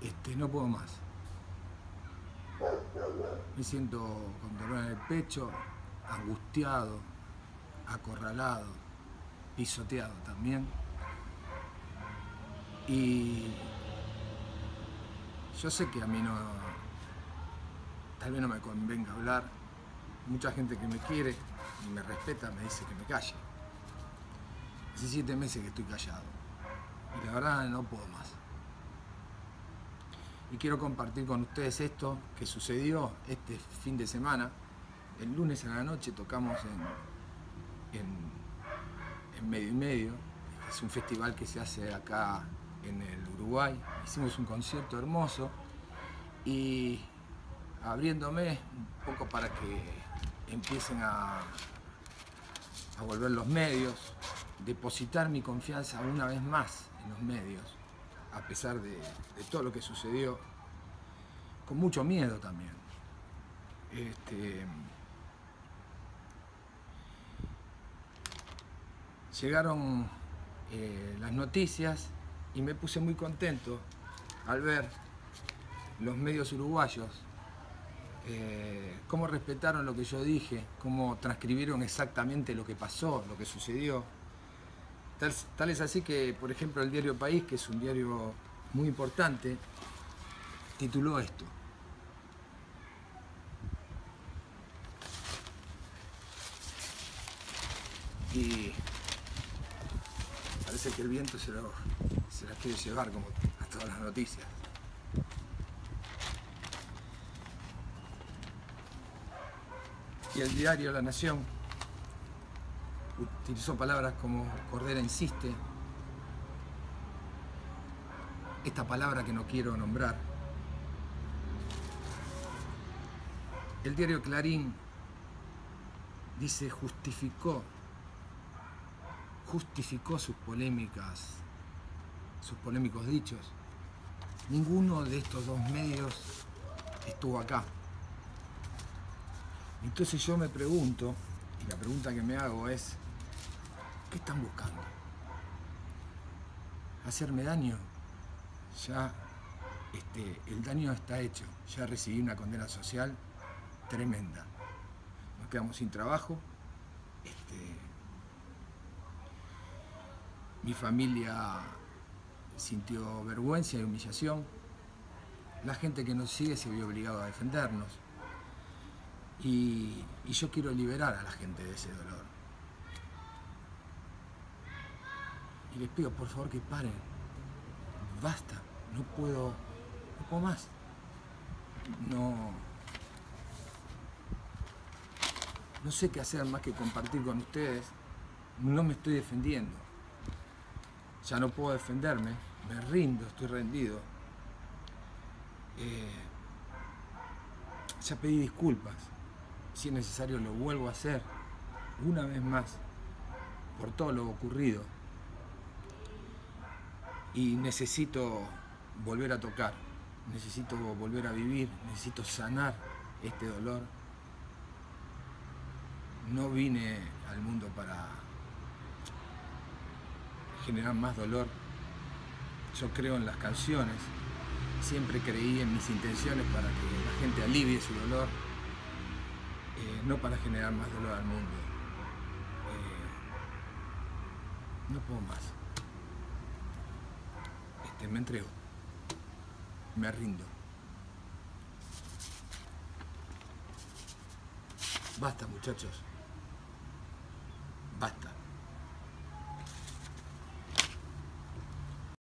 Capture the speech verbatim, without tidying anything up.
este, no puedo más. Me siento con dolor en el pecho, angustiado, acorralado, pisoteado también. Y yo sé que a mí no, tal vez no me convenga hablar. Mucha gente que me quiere y me respeta me dice que me calle. Hace siete meses que estoy callado y la verdad no puedo más. Y quiero compartir con ustedes esto que sucedió este fin de semana. El lunes en la noche tocamos en, en, en Medio y Medio. Es un festival que se hace acá en el Uruguay. Hicimos un concierto hermoso y abriéndome un poco para que empiecen a, a volver los medios, depositar mi confianza una vez más en los medios, a pesar de, de todo lo que sucedió, con mucho miedo también. Este, llegaron eh, las noticias y me puse muy contento al ver los medios uruguayos eh, cómo respetaron lo que yo dije, cómo transcribieron exactamente lo que pasó, lo que sucedió. Tal, tal es así que, por ejemplo, el diario País, que es un diario muy importante, tituló esto. Y parece que el viento se, lo, se las quiere llevar, como a todas las noticias. Y el diario La Nación utilizó palabras como Cordera insiste, esta palabra que no quiero nombrar. El diario Clarín dice justificó, justificó sus polémicas, sus polémicos dichos. Ninguno de estos dos medios estuvo acá. Entonces yo me pregunto, y la pregunta que me hago es, ¿qué están buscando? ¿Hacerme daño? Ya este, el daño está hecho, ya recibí una condena social tremenda. Nos quedamos sin trabajo, este, mi familia sintió vergüenza y humillación, la gente que nos sigue se vio obligada a defendernos. Y, y yo quiero liberar a la gente de ese dolor. Y les pido por favor que paren. Basta, no puedo, no puedo más. No, no sé qué hacer más que compartir con ustedes. No me estoy defendiendo. Ya no puedo defenderme. Me rindo, estoy rendido. Eh, ya pedí disculpas. Si es necesario lo vuelvo a hacer una vez más por todo lo ocurrido. Y necesito volver a tocar, necesito volver a vivir, necesito sanar este dolor. No vine al mundo para generar más dolor. Yo creo en las canciones, siempre creí en mis intenciones para que la gente alivie su dolor. Eh, no para generar más dolor al mundo. Eh, no puedo más. Este, me entrego. Me rindo. Basta, muchachos.